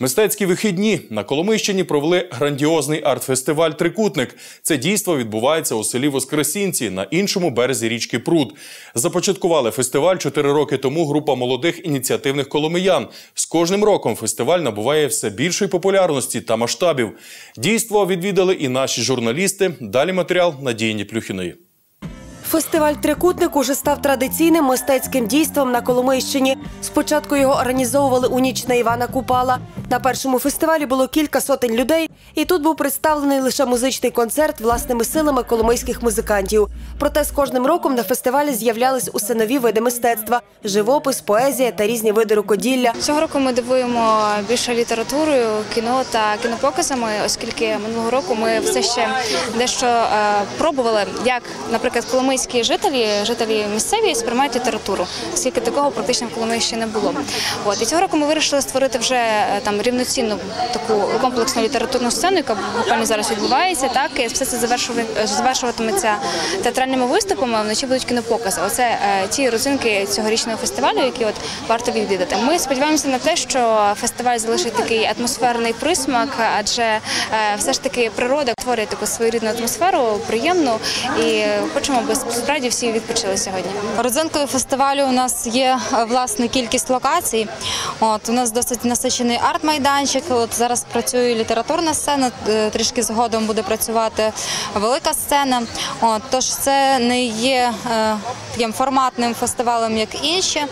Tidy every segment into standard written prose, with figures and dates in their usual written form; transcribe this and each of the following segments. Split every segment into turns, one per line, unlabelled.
Мистецькі вихідні на Коломийщині провели грандіозний арт-фестиваль «Трикутник». Це дійство відбувається у селі Воскресінці на іншому березі річки Прут. Започаткували фестиваль 4 роки тому група молодих ініціативних коломиян. З кожним роком фестиваль набуває все більшої популярності та масштабів. Дійство відвідали і наші журналісти. Далі матеріал Надії Ніплюхіної.
Фестиваль «Трикутник» уже став традиційним мистецьким дійством на Коломийщині. Спочатку його організовували у ніч на Івана Купала. На першому фестивалі було кілька сотень людей, і тут був представлений лише музичний концерт власними силами коломийських музикантів. Проте з кожним роком на фестивалі з'являлись усе нові види мистецтва – живопис, поезія та різні види рукоділля.
Цього року ми дивуємо більше літературою, кіно та кінопоказами, оскільки минулого року ми все ще дещо пробували, як, наприклад, коломийські жителі місцеві сприймають літературу, оскільки такого практично в Коломиї ще не було. І цього року ми вирішили створити вже рівноцінну таку комплексну літературну сцену, яка буквально зараз відбувається. І все це завершуватиметься театральними виступами, а вночі будуть кінопокази. Оце ті родзинки цьогорічного фестивалю, які варто відвідати. Ми сподіваємося на те, що фестиваль залишить такий атмосферний присмак, адже все ж таки природа створює таку своєрідну атмосферу, приємну, і хочемо, аби справді всі відпочили сьогодні.
Родзинкою фестивалю у нас є власна кількість локацій. У нас досить насичений арт-майданчик, зараз працює літературна сцена, трішки згодом буде працювати велика сцена. Тож це не є таким форматним фестивалем, як інші.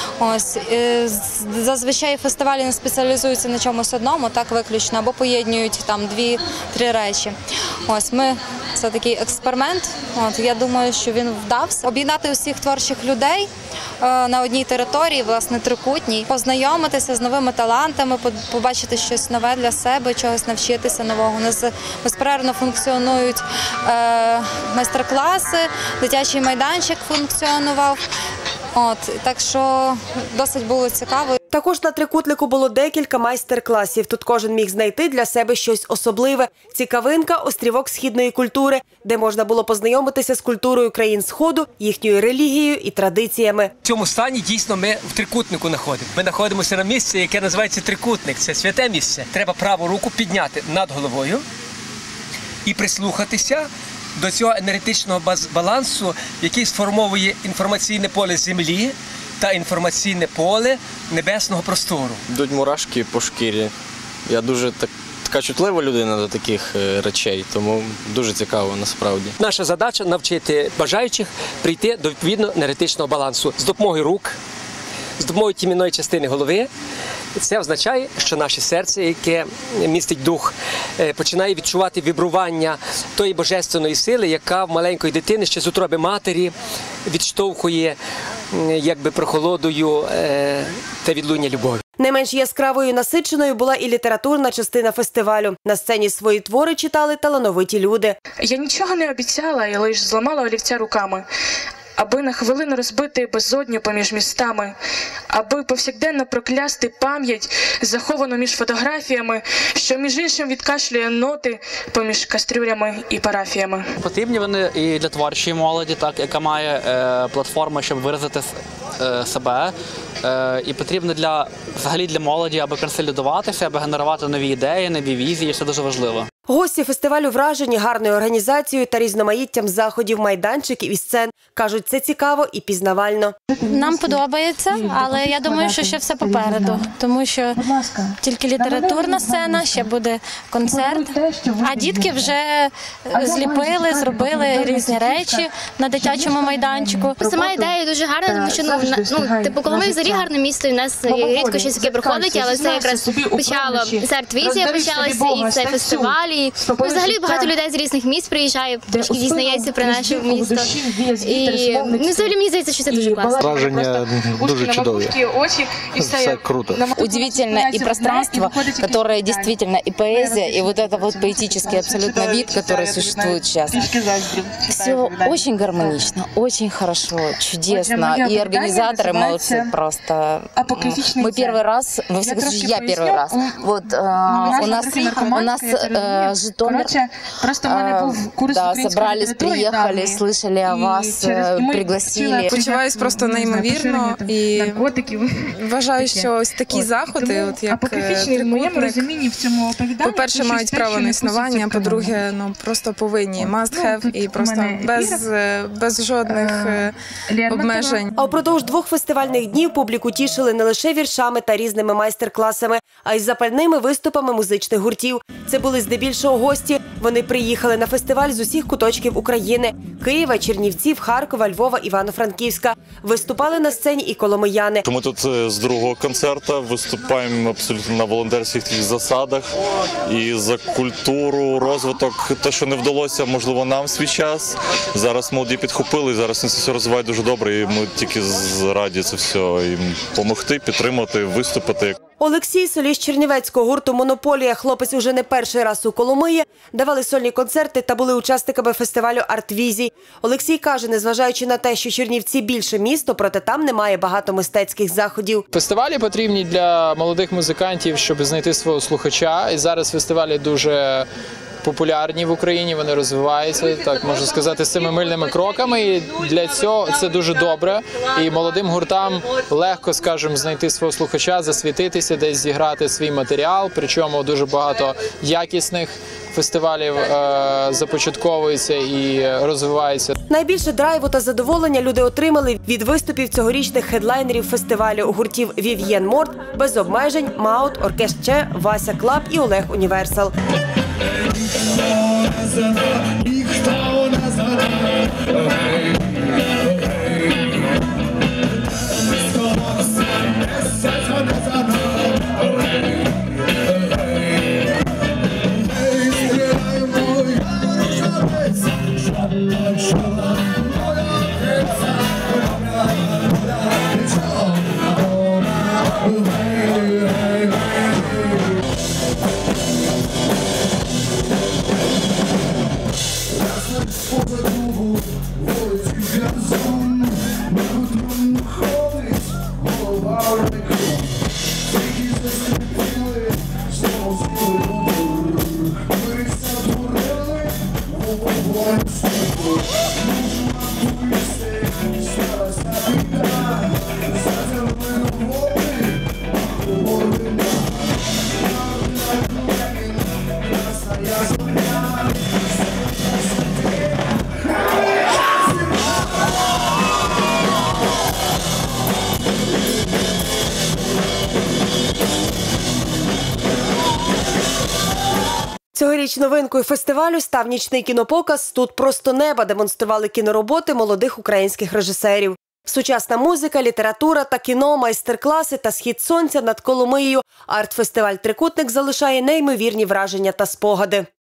Зазвичай фестивалі не спеціалізуються на чомусь одному, так виключно, або поєднують там 2-3 речі. Це такий експеримент, я думаю, що він вдався. Об'єднати усіх творчих людей на одній території, власне, трикутній, познайомитися з новими талантами, побачити щось нове для себе, чогось навчитися нового. У нас безперервно функціонують майстер-класи, дитячий майданчик функціонував. Так що досить було цікаво.
Також на «Трикутнику» було декілька майстер-класів. Тут кожен міг знайти для себе щось особливе. Цікавинка – острівок східної культури, де можна було познайомитися з культурою країн Сходу, їхньою релігією і традиціями.
В цьому стані дійсно ми в Трикутнику знаходимо. Ми знаходимося на місці, яке називається Трикутник. Це святе місце. Треба праву руку підняти над головою і прислухатися до цього енергетичного балансу, який сформовує інформаційне поле Землі та інформаційне поле небесного простору.
Йдуть мурашки по шкірі. Я дуже така чутлива людина до таких речей, тому дуже цікаво насправді.
Наша задача – навчити бажаючих прийти до відповідного енергетичного балансу з допомогою рук, з допомогою тім'яної частини голови. Це означає, що наше серце, яке містить дух, починає відчувати вібрування тої божественної сили, яка в маленької дитини ще з утроби матері відштовхує прохолодою та відлуння любові.
Не менш яскравою і насиченою була і літературна частина фестивалю. На сцені свої твори читали талановиті люди.
Я нічого не обіцяла, я лише зламала олівця руками, аби на хвилину розбити безодню поміж містами, аби повсякденно проклясти пам'ять, заховану між фотографіями, що між іншим відкашлює ноти поміж кастрюлями і парафіями.
Потрібні вони і для творчої молоді, яка має платформу, щоб виразити себе, і потрібно взагалі для молоді, аби консолідуватися, аби генерувати нові ідеї, нові візії, це дуже важливо.
Гості фестивалю вражені гарною організацією та різноманіттям заходів, майданчиків і сцен. Кажуть, це цікаво і пізнавально.
Нам подобається, але я думаю, що ще все попереду. Тому що тільки літературна сцена, ще буде концерт. А дітки вже зліпили, зробили різні речі на дитячому майданчику.
Сама ідея дуже гарна, тому що Коломия взагалі гарне місто, і в нас рідко щось таке проходить, але це якраз почало, це арт-візія почалася, і це фестиваль. Взагалі багато людей з різних міст приїжджає, трошки дізнається про наше місто. І взагалі мені здається, що це дуже класно.
Враження дуже чудові. Все круто.
Удивительно и пространство, которое действительно и поэзия, и вот это вот поэтический абсолютно вид, который существует сейчас. Все очень гармонично, очень хорошо, чудесно. И организаторы молодцы просто. Мы первый раз, во всяком случае, я первый раз. Вот у нас
Житомир.
Просто в мене був курс української
собрались,
літератури
приїхали,
давній.
слышали о вас, пригласили.
Почуваюсь просто неймовірно і вважаю, що ось такі заходи, от як трикутник, по-перше, мають право на існування, по-друге, просто повинні, must have, і просто без жодних обмежень.
А впродовж 2 фестивальних днів публіку тішили не лише віршами та різними майстер-класами, а й запальними виступами музичних гуртів. Це були здебільшого гості. Вони приїхали на фестиваль з усіх куточків України – Києва, Чернівців, Харкова, Львова, Івано-Франківська. Виступали на сцені і коломияни.
Ми тут з другого концерту виступаємо абсолютно на волонтерських засадах і за культуру, розвиток. Те, що не вдалося, можливо, нам свій час. Зараз молоді підхопили, зараз це все розвивають дуже добре, і ми тільки раді це все їм допомогти, підтримати, виступити.
Олексій, соліст чернівецького гурту «Монополія», хлопець уже не перший раз у Коломиї, давали сольні концерти та були учасниками фестивалю «Артвізій». Олексій каже, незважаючи на те, що Чернівці – більше місто, проте там немає багато мистецьких заходів.
Фестивалі потрібні для молодих музикантів, щоб знайти свого слухача. І зараз фестивалі дуже популярні в Україні, вони розвиваються, так можна сказати, семимильними кроками. І для цього це дуже добре. І молодим гуртам легко, скажімо, знайти свого слухача, засвітитися, десь зіграти свій матеріал. Причому дуже багато якісних фестивалів започатковується і розвивається.
Найбільше драйву та задоволення люди отримали від виступів цьогорічних хедлайнерів фестивалю гуртів «Вів'єн Морт», «Без обмежень», «Маут», «Оркестр Че», «Вася Клаб» і «Олег Універсал». Цьогоріч новинкою фестивалю став нічний кінопоказ «Тут просто неба», демонстрували кінороботи молодих українських режисерів. Сучасна музика, література та кіно, майстер-класи та схід сонця над Коломиєю. Арт-фестиваль «Трикутник» залишає неймовірні враження та спогади.